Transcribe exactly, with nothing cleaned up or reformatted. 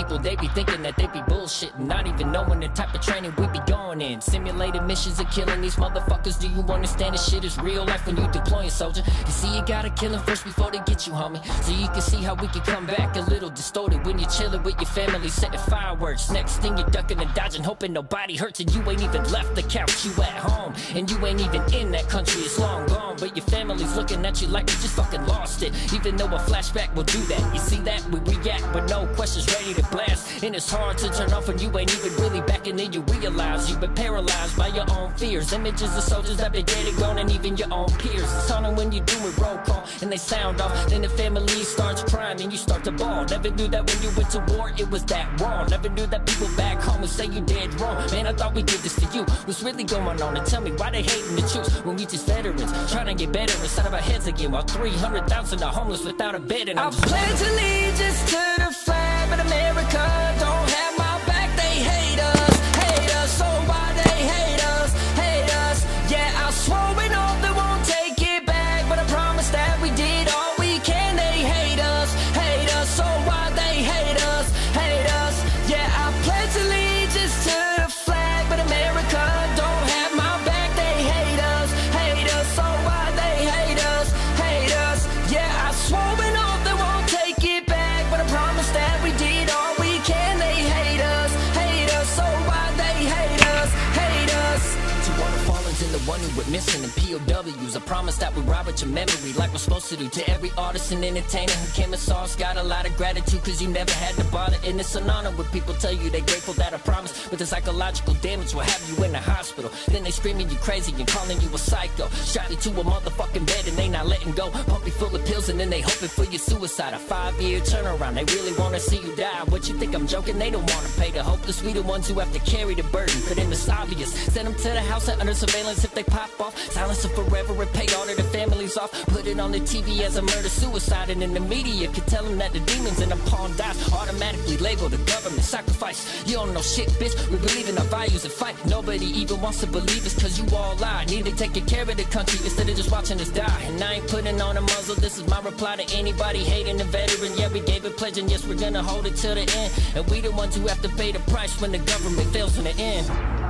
people, they be thinking that they be bullshitting, not even knowing the type of training we be going in. Simulated missions of killing these motherfuckers. Do you understand this shit is real life when you deploying, soldier? You see, you gotta kill them first before they get you, homie. So you can see how we can come back a little distorted when you're chilling with your family, setting fireworks. Next thing you're ducking and dodging, hoping nobody hurts, and you ain't even left the couch. You at home, and you ain't even in that country. It's long gone, but your family's looking at you like you just fucking lost it. Even though a flashback will do that. You see that? We react with no questions, ready to blast. And it's hard to turn off when you ain't even really back, and then you realize you've been paralyzed by your own fears. Images of soldiers that been dead and gone, and even your own peers. It's haunting when you do it roll call and they sound off. Then the family starts crying and you start to bawl. Never knew that when you went to war it was that wrong. Never knew that people back home would say you dead wrong. Man, I thought we did this for you. What's really going on? And tell me why they hating the troops when we just veterans trying to get better inside of our heads again, while three hundred thousand are homeless without a bed. And I'm I pledge allegiance to the flag, but America don't have my back. They hate us, hate us, so why they hate us, hate us. Yeah, I swore an oath they won't take it back, but I promise that we did all we can. They hate us, hate us, so why they hate us, hate us. Yeah, I pledge allegiance to the flag, but America don't have my back. They hate us, hate us, so why they hate us, hate us. Yeah, I swore an oath they won't take it back, but I promise that we did all we can. They hate us, hate us, so why they hate us, hate us. To all the fallens and the one who went missing and P O Ws, I promise that we ride with your memory like we're supposed to do. To every artist and entertainer who came and saw us, got a lot of gratitude, cause you never had to bother. And it's an honor when people tell you they grateful that I promise, but the psychological damage will have you in the hospital. Then they screaming you crazy and calling you a psycho. Strap you to a motherfucking bed and they not letting go. Pump you full of pills and then they hoping for your suicide. A five year turnaround, they really wanna see you die. What you think I'm joking? They don't wanna pay the hopeless. We the ones who have to carry the burden. For them it's obvious. Send them to the house and under surveillance if they pop off. Silence them forever and pay all of the families off. Put it on the T V as a murder suicide, and in the media can tell them that the demons in the pawn dies. Automatically labeled the government sacrifice. You don't know shit, bitch. We believe in our values and fight. Nobody even wants to believe us cause you all lie. Need to take care of the country instead of just watching us die. And I ain't putting on a muzzle. This is my reply to anybody hating the veteran. Yeah, we gave a pledge and yes, we're gonna hold it till the end. And we the ones who have to pay the price when the government fails in the end.